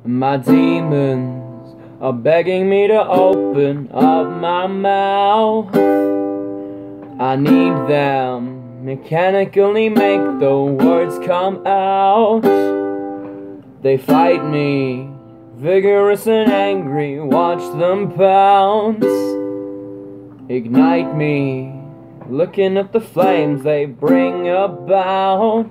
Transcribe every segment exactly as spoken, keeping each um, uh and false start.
My demons are begging me to open up my mouth. I need them mechanically make the words come out. They fight me, vigorous and angry, watch them pounce. Ignite me, looking at the flames they bring about.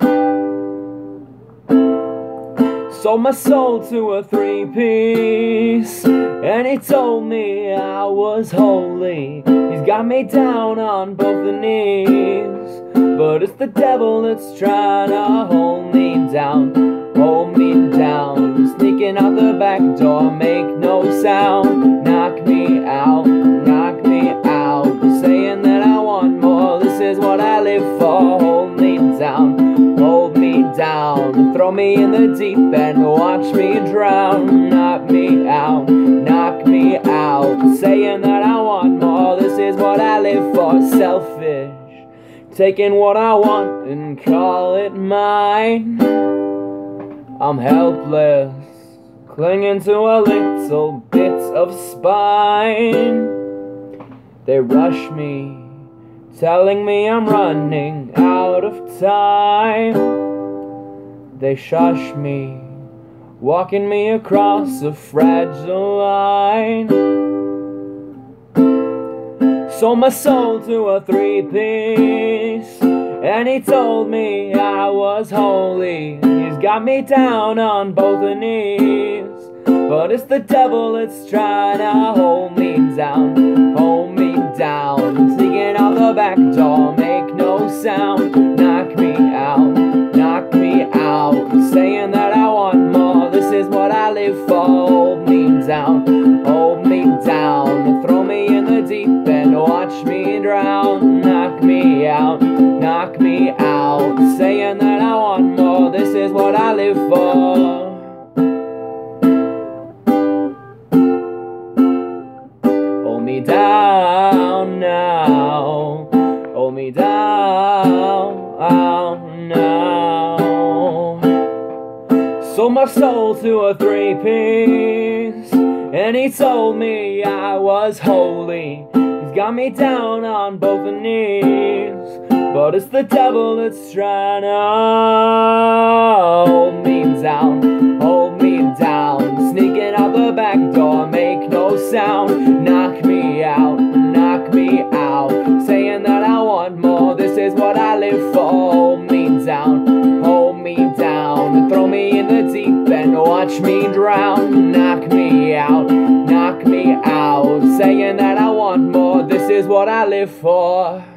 Sold my soul to a three-piece, and he told me I was holy. He's got me down on both the knees, but it's the devil that's trying to hold me down, hold me down. Sneaking out the back door, make no sound. Knock me out, knock me out. Saying that I want more, this is what I live for. Hold me down, hold me down. Throw me in the deep end, watch me drown. Knock me out, knock me out. Saying that I want more, this is what I live for. Selfish, taking what I want and call it mine. I'm helpless, clinging to a little bit of spine. They rush me, telling me I'm running out of time. They shush me, walking me across a fragile line. Sold my soul to a three-piece, and he told me I was holy. He's got me down on both the knees, but it's the devil that's trying to hold me down, hold me down. Sneaking out the back door, make no sound. Knock me out, knock me out. Saying that I want more, this is what I live for. Hold me down, hold me down. Throw me in the deep end, watch me drown. Knock me out, knock me out. Saying that I want more, this is what I live for. Hold me down now, hold me down now. Sold my soul to a three-piece, and he told me I was holy. He's got me down on both the knees, but it's the devil that's trying to hold me down, hold me down. Sneaking out the back door, make no sound. Knock me out, knock me out. Saying that I want more, this is what I live for. Hold me down, hold me down. Throw me in the deep end, watch me drown. Knock me out, knock me out. Saying that I want more, this is what I live for.